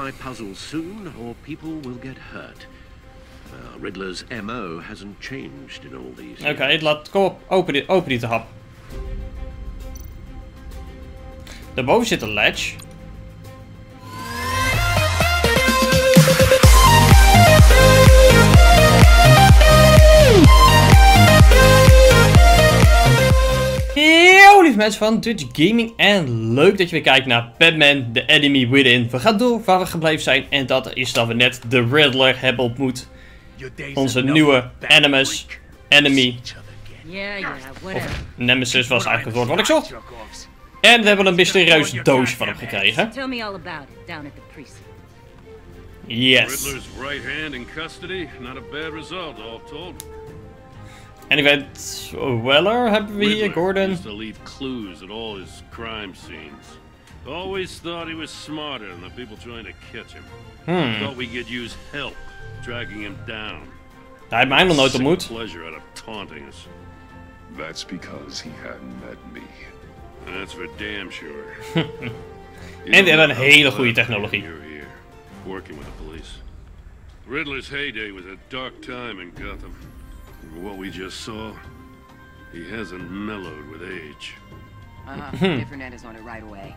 my puzzle soon, or people will get hurt. Riddler's MO hasn't changed in all these years. Oké, kom op, open die te hap. Daarboven zit een ledge. Yo, lieve mensen van Dutch Gaming en leuk dat je weer kijkt naar Batman The Enemy Within. We gaan door waar we gebleven zijn en dat is dat we net de Riddler hebben ontmoet. Onze nieuwe enemy. Of Nemesis was eigenlijk het woord wat ik zocht. En we hebben een mysterieus doosje van hem gekregen. Yes. Riddler's right hand in custody, not a bad result, all told. En ik weet, Weller hebben we hier, Gordon. Used to leave clues at all his crime scenes. Always thought he was smarter than the people trying to catch him. Thought we could use help tracking him down. Hij heeft mij nog nooit ontmoet. Pleasure out of taunting us. That's because he hadn't met me. That's for damn sure. En we hebben een hele goede technologie. You're here, working with the police. Riddler's heyday was a dark time in Gotham. What we just saw, he hasn't mellowed with age. Different end is on it right away.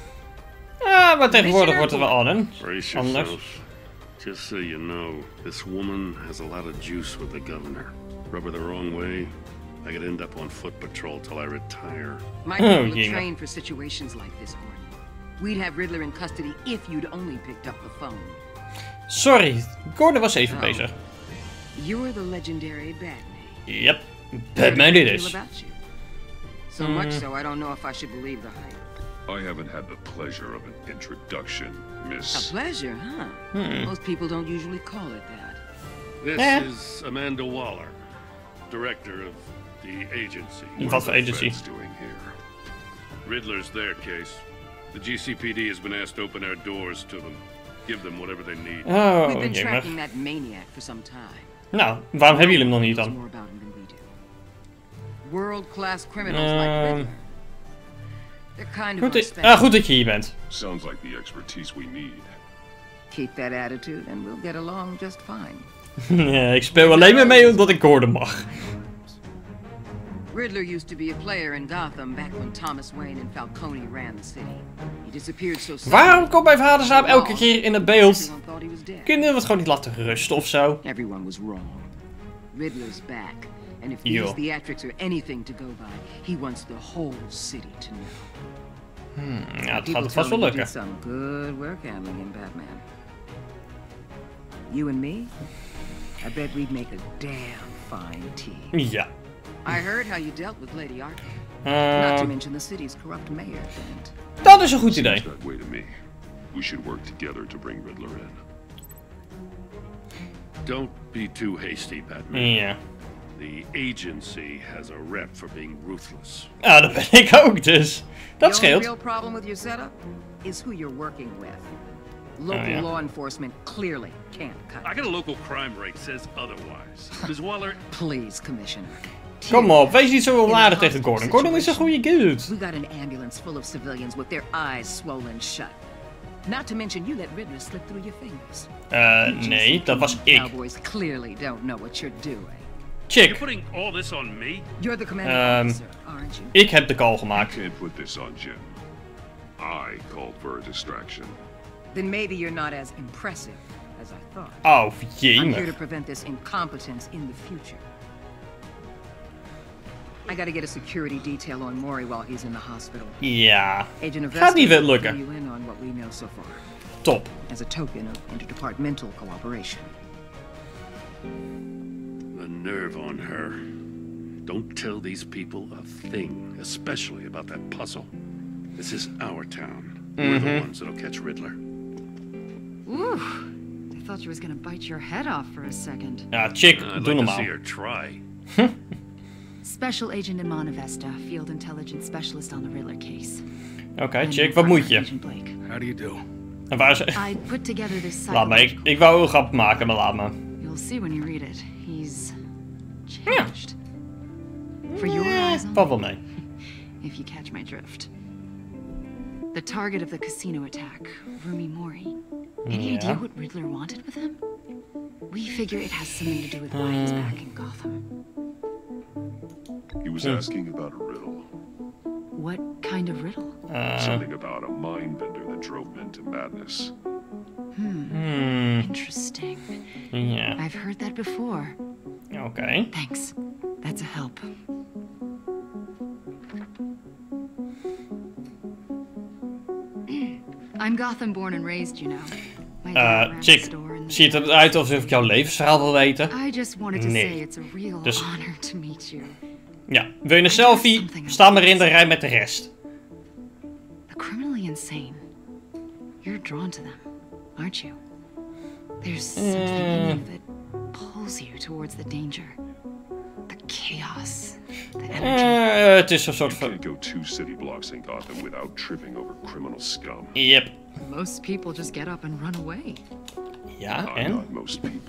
Ja, maar tegenwoordig wordt er wel aan. Brace yourself. Just so you know, this woman has a lot of juice with the governor. Rub her the wrong way, I could end up on foot patrol till I retire. My people are trained for situations like this, Gordon. We'd have Riddler in custody if you'd only picked up the phone. Sorry, Gordon was even bezig. You're the legendary Batman. Yep, Batman it is. So much so, I don't know if I should believe the hype. I haven't had the pleasure of an introduction, Miss. A pleasure, huh? Most people don't usually call it that. This is Amanda Waller, director of the agency. Wat voor agency? Doing here? Riddler's their case. The GCPD has been asked to open our doors to them. Give them whatever they need. Oh, We've been jammer. tracking that maniac for some time. Nou, waarom hebben jullie hem nog niet Knows dan? more about him than we do. World-class criminals like Riddler. They're kind of Goed, unexpected. goed dat je hier bent. Sounds like the expertise we need. Keep that attitude and we'll get along just fine. Ja, ik speel alleen maar mee omdat ik Gordon mag. Riddler used to be a player in Gotham back when Thomas Wayne and Falcone ran the city. He disappeared so suddenly. Waarom komt mijn vaderzaam elke keer in het beeld? Everyone thought he was dead. Kunnen we het gewoon niet laten rusten of zo? Everyone was wrong. Riddler's back. And if Yo. these theatrics are anything to go by, he wants the whole city to know. Ja, het People gaat vast wel tell me you lukken. did some good work handling in Batman. You and me? I bet we'd make a damn fine team. Ja. I heard how you dealt with Lady Arkham. Not to mention the city's corrupt mayor, and Dat is een goed idee. That way to me. We should work together to bring Riddler in. Don't be too hasty, Batman. Ja. The agency has a rep for being ruthless. Ah, dat ben ik ook dus. Dat the only scheelt. real problem with your setup is who you're working with. Local law enforcement clearly can't cut I it. got a local crime rate says otherwise. Ms. Waller, Please, Commissioner. Kom op, wees niet zo onaardig tegen Gordon. Gordon is een goede dude. We got an ambulance full of civilians with their eyes swollen shut. Not to mention you let Riddler slip through your fingers. Nee, dat was ik. Cowboys clearly don't know what you're doing. you're Chick, putting all this on me? You're the commanding officer, aren't you? ik heb de call gemaakt. Can't put this on Jim. I called for a distraction. Then maybe you're not as impressive as I thought. Oh, I'm here to jemig. prevent this incompetence in the future. I gotta get a security detail on Maury while he's in the hospital. Ja, Agent of gaat niet Vesta weer will fill lukken. you in on what we know so far, Top. as a token of interdepartmental cooperation. The nerve on her. Don't tell these people a thing, especially about that puzzle. This is our town. We're the ones that'll catch Riddler. Ooh, I thought you was gonna bite your head off for a second. Ja, chick, I'd doe like to normaal. see her try. Special Agent Imana Vesta, Field Intelligence Specialist on the Riddler case. Oké, chick, wat moet je? Agent Blake. How do you do? En waar is... I put together this Laat me, psychological... ik wou een grap maken, maar laat me. You'll see when you read it. He's changed. For your eyes only, Valt wel mee. if you catch my drift. The target of the casino attack, Rumi Mori. Any idea what Riddler wanted with him? We figure it has something to do with why he's back in Gotham. He was asking about a riddle. What kind of riddle? Something about a mindbender that drove men to madness. Interesting. Ja. I've heard that before. Oké. Thanks. That's a help. I'm Gotham born and raised, you know. My dad ran a chick, store in the- ziet het eruit alsof ik jouw levensverhaal wil weten? I just wanted to Nee. say it's a real Dus- honor to meet you. Ja, wil je een selfie? Sta maar in de rij met de rest. The criminally insane. You're drawn to them, aren't you? There's something in you that pulls you towards the danger. The chaos. The energy. Het is een soort You van... can't go 2 city blocks in Gotham without tripping over criminal scum. Yep. Most people just get up and run away. Ja, I'm en? not most people.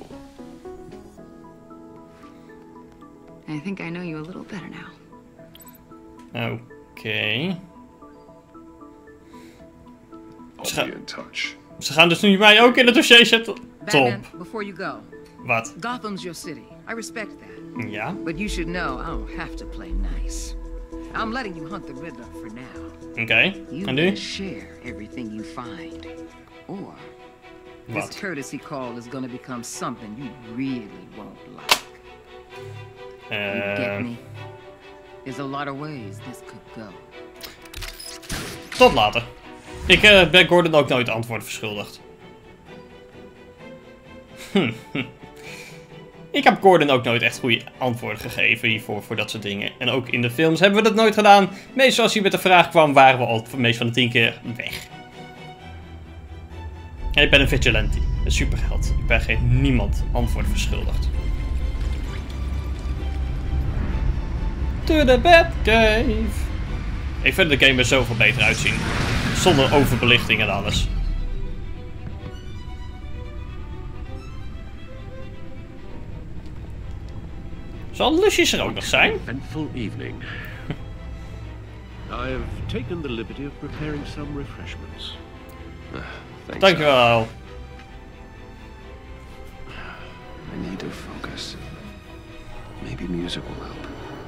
I think I know you a little better now. Oké. I'll be in touch. Ze gaan dus nu mij ook in het dossier zetten. Batman, Top. before you go, Wat? Gotham's your city. I respect that. Ja? But you should know I don't have to play nice. I'm letting you hunt the Riddler for now. Oké. You En nu? can share everything you find. Or this Wat? courtesy call is gonna become something you really won't like. You get me? There's a lot of ways this could go. Tot later. Ik ben Gordon ook nooit antwoord verschuldigd. Ik heb Gordon ook nooit echt goede antwoorden gegeven hiervoor, voor dat soort dingen. En ook in de films hebben we dat nooit gedaan. Meestal als hij met de vraag kwam, waren we al meest van de 10 keer weg. En ik ben een vigilante, een superheld. Ik ben geen niemand antwoord verschuldigd. To the Batcave. Ik vind de game er zoveel beter uitzien. Zonder overbelichting en alles. Zal Lucius er ook nog zijn? Eventful evening. I've taken the liberty of preparing some refreshments. Thanks. Dankjewel. I need to focus. Maybe music will help.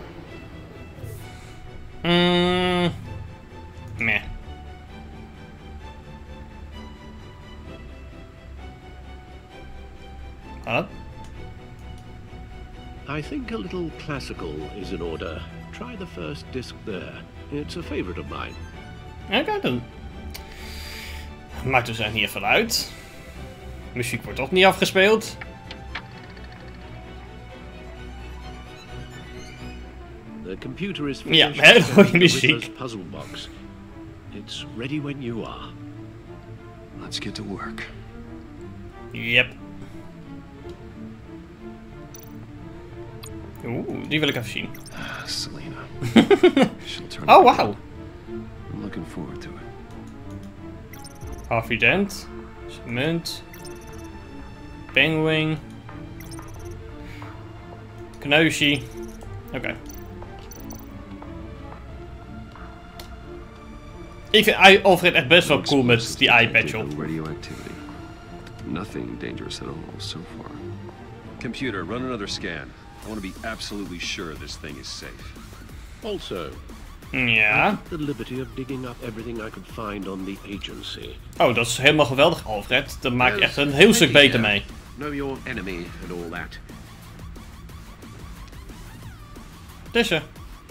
Meh. Wat? I think a little classical is in order. Try the first disc there. It's a favorite of mine. Oké, dan. Maakt dus echt niet even uit. Muziek wordt toch niet afgespeeld. The computer is Ja, finished hele goede with the muziek. Riddler's puzzle box. It's ready when you are. Let's get to work. Yep. Oeh, die wil ik even zien. Selena. She'll turn Oh, up. wauw. I'm looking forward to it. Harvey Dent. Munt. Penguin. Kneusje. Oké. Ik vind Alfred echt best wel cool met die eye patch op. Radioactivity. Nothing dangerous at all so far. Computer, run another scan. I want to be absolutely sure this thing is safe. Also, I Ja. took the liberty of digging up everything I could find on the agency. Oh, dat is helemaal geweldig, Alfred. Daar maak je echt een heel stuk beter mee. Know your enemy and all that. Tussen.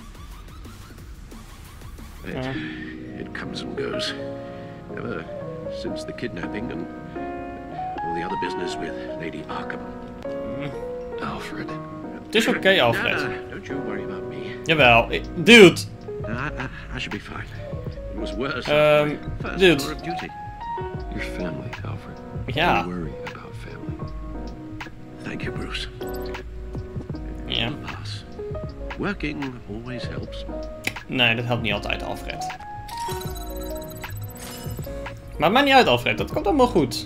It comes and goes. Ever since the kidnapping and all the other business with Lady Arkham. Alfred. Het is oké, Alfred. Nah, don't you worry about me. Jawel. Dude. I should be fine. It was worse. First dude. order of duty. Your family, Alfred. Ja. Don't worry about family. Thank you, Bruce. Ja. Pass. Working always helps. Nee, dat helpt niet altijd, Alfred. Maar maakt niet uit, Alfred. Dat komt allemaal goed.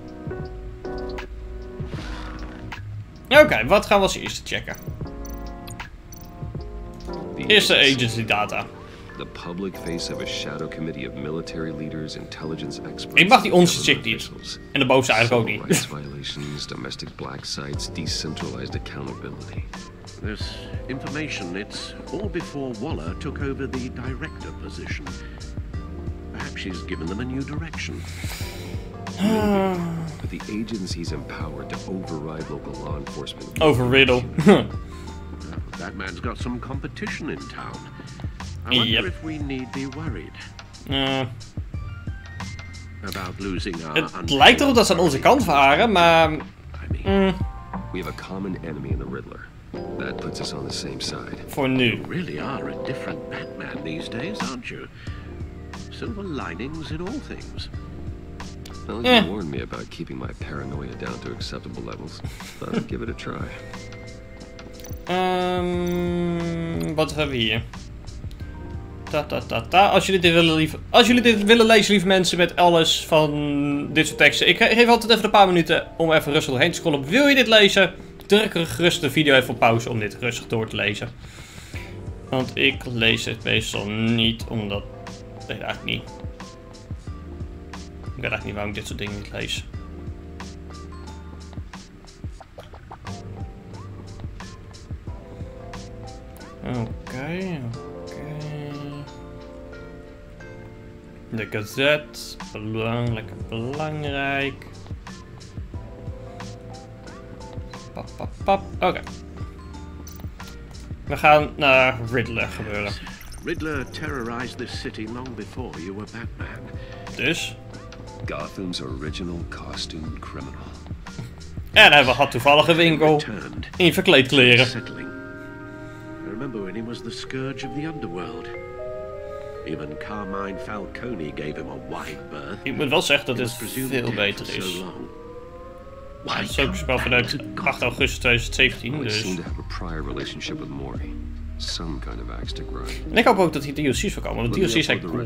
Oké, wat gaan we als eerste checken? Eerste agency data. The public face of a shadow committee of military leaders, intelligence experts. Ik mag die onze chick niet. En de bovenste eigenlijk ook niet. Violations, domestic black sites, decentralized accountability. This information, it's all before Waller took over the director position. Perhaps she's given them a new direction. But the agency's empowered to override local law enforcement. Over Riddle. That man's got some competition in town. I wonder if we need be worried about losing our. Het lijkt erop dat ze aan onze kant varen, maar. We have a common enemy in the Riddler. That puts us on the same side. Voor nu. You really are a different Batman these days, aren't you? Silver linings in all things. Well, you warned me about keeping my paranoia down to acceptable levels. Thought I'd give it a try. Wat hebben we hier? Als jullie dit willen lezen, lieve mensen, met alles van dit soort teksten. Ik geef altijd even een paar minuten om even rustig doorheen te scrollen. Wil je dit lezen? Druk gerust de video even op pauze om dit rustig door te lezen. Want ik lees het meestal niet, omdat... Ik weet eigenlijk niet. Ik weet eigenlijk niet waarom ik dit soort dingen niet lees. Oké. De Gazette. Lekker belangrijk. Oké. We gaan naar Riddler gebeuren. Riddler terrorized this city long before you were Batman. Dus? Gotham's original costume criminal. En hij had toevallig een winkel in verkleedkleren. I remember when he was the scourge of the underworld. Even Carmine Falcone gave him a wide berth. Ik moet wel zeggen dat dit veel beter is. Het is ook een spel vanuit 8 augustus 2017, dus... En ik hoop ook dat hier DLC's voorkomen, want DLC's zijn cool.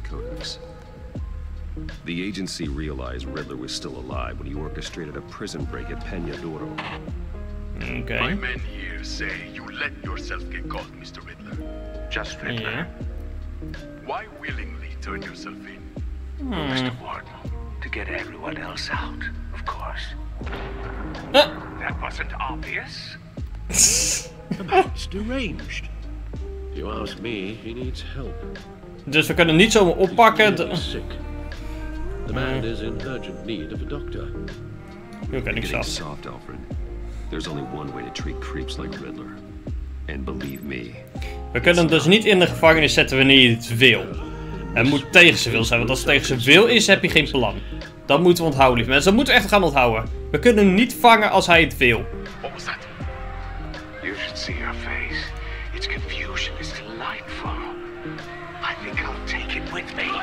The agency realized Riddler was still alive when he orchestrated a prison break at Peña Duro. Okay. My men here say you let yourself get caught, Mr. Riddler. Just Riddler. Yeah. Why willingly turn yourself in? Mr. Warden, to get everyone else out, of course. That wasn't obvious. The man's deranged. If you ask me, he needs help. Dus we kunnen niet zomaar oppakken. Sick. The man is in urgent need of a doctor. You're getting soft, Alfred. There's only one way to treat creeps like Riddler. And believe me. We kunnen hem dus niet in de gevangenis zetten wanneer je het wil. Het moet tegen zijn wil zijn, want als het tegen zijn wil is, heb je geen plan. Dat moeten we onthouden, lieve mensen. Dat moeten we echt gaan onthouden. We kunnen hem niet vangen als hij het wil. What was that? You should see her face. Its confusion is delightful. I think I'll take it with me.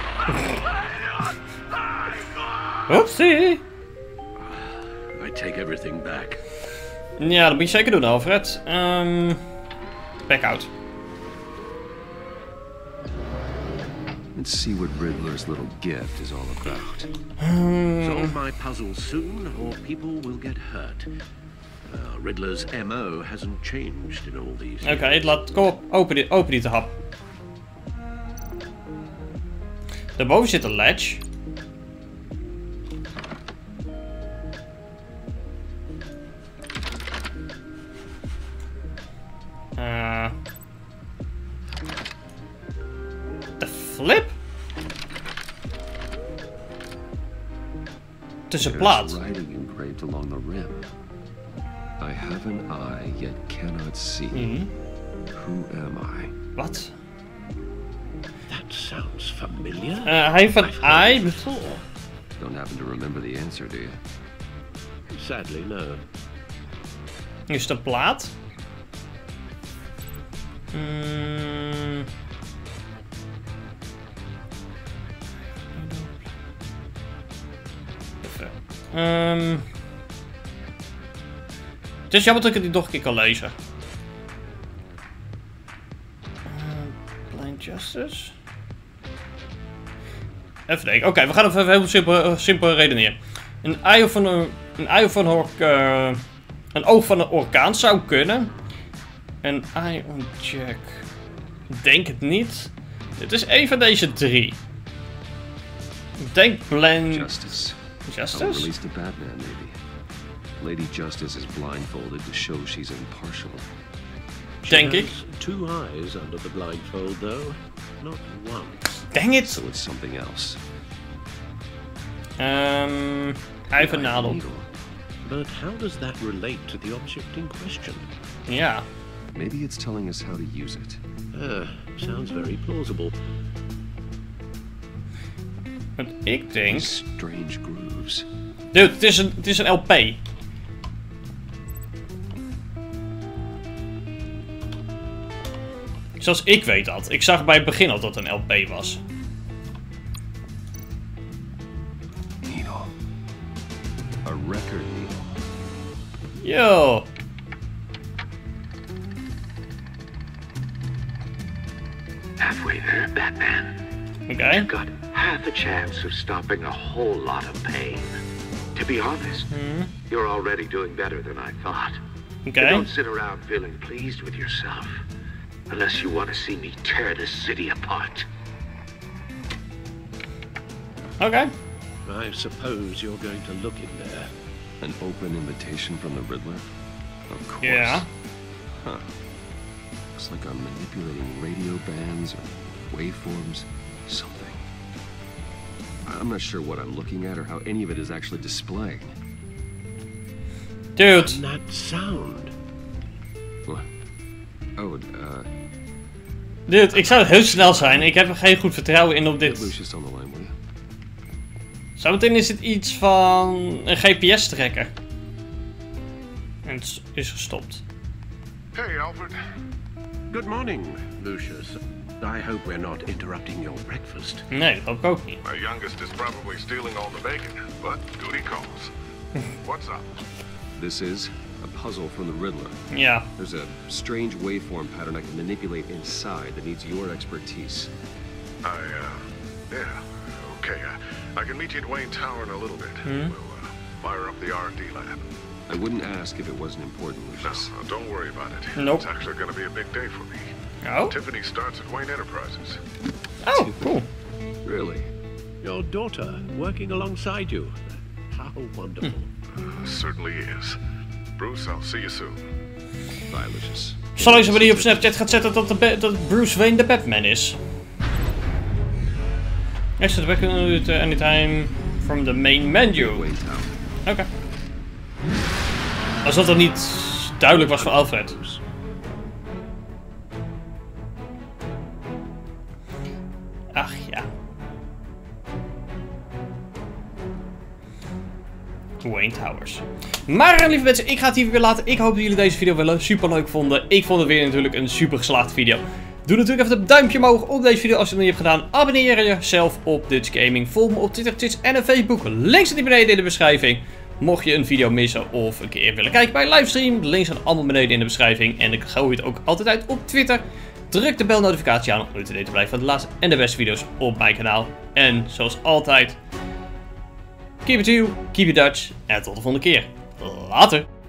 Oepsie. I take everything back. Ja, dat moet je zeker doen, Alfred. Back out. Let's see what Riddler's little gift is all about. Solve my puzzle soon, or people will get hurt. Riddler's MO hasn't changed in all these years. Oké, kom op. Open die te hap. Daarboven zit een ledge. De flip? Het is een plaat. Writing engraved along the rim. I have an eye yet cannot see. Who am I? Wat? That sounds familiar. Hij heeft een eye before. Don't happen to remember the answer, do you? Sadly, no. Is het een plaat? Het is jammer dat ik het nog een keer kan lezen. Blind Justice. Even denken. Oké, we gaan even heel simpel redeneren. Een oog van een orkaan zou kunnen. Een eye on Jack. Denk het niet. Het is een van deze 3. Ik denk Plan... Justice. Justice? I'll release the Batman, maybe. Lady Justice is blindfolded to show she's impartial. Denk ik. 2 eyes under the blindfold, though. Not one. Dang it! So it's something else. Even nadel. But how does that relate to the object in question? Ja. Maybe it's telling us how to use it. Sounds very plausible. Want ik denk... Strange grooves. Dude, het is een LP. Zoals ik weet dat. Ik zag bij het begin al dat het een LP was. Needle. A record needle. Yo. Halfway there, Batman. Okay. You've got half a chance of stopping a whole lot of pain. To be honest, you're already doing better than I thought. Okay. But don't sit around feeling pleased with yourself. Unless you want to see me tear this city apart. Okay. I suppose you're going to look in there. An open invitation from the Riddler? Of course. Yeah. Huh. Looks like I'm manipulating radio bands or waveforms. Something. I'm not sure what I'm looking at or how any of it is actually displaying. Dude. And that sound. What? Oh, Dude, ik zou het heel snel zijn. Ik heb er geen goed vertrouwen in op dit. Lucius on the line, will you? Zometeen is het iets van een GPS-trekker. En het is gestopt. Hey, Alfred. Good morning, Lucius. I hope we're not interrupting your breakfast. Nee, dat hoop ik ook niet. My youngest is probably stealing all the bacon, but duty calls. What's up? This is a puzzle from the Riddler. Ja. There's a strange waveform pattern I can manipulate inside that needs your expertise. Yeah, okay. I can meet you at Wayne Tower in a little bit. We'll fire up the R&D lab. I wouldn't ask if it wasn't important, No, Lucius. don't worry about it. Nope. It's actually going to be a big day for me. Oh? Tiffany starts at Wayne Enterprises. Oh, cool. Really? Your daughter working alongside you. How wonderful. Certainly is. Bruce, I'll see you soon. Bye, Lucius. Zal ik zo maar die op Snapchat gaat zetten dat Bruce Wayne de Batman is? Exit back anytime from the main menu. Wayne Tower. Oké. Alsof dat niet duidelijk was voor Alfred. Ach ja. Wayne Towers. Maar lieve mensen, ik ga het hier weer laten. Ik hoop dat jullie deze video wel super leuk vonden. Ik vond het weer natuurlijk een super geslaagde video. Doe natuurlijk even het duimpje omhoog op deze video als je het nog niet hebt gedaan. Abonneer jezelf op Dutch Gaming. Volg me op Twitter, Twitch en op Facebook. Links staat hier beneden in de beschrijving. Mocht je een video missen of een keer willen kijken bij een livestream, de links staan allemaal beneden in de beschrijving. En ik gooi het ook altijd uit op Twitter. Druk de belnotificatie aan om up to date te blijven van de laatste en de beste video's op mijn kanaal. En zoals altijd, keep it you, keep it Dutch en tot de volgende keer. Later!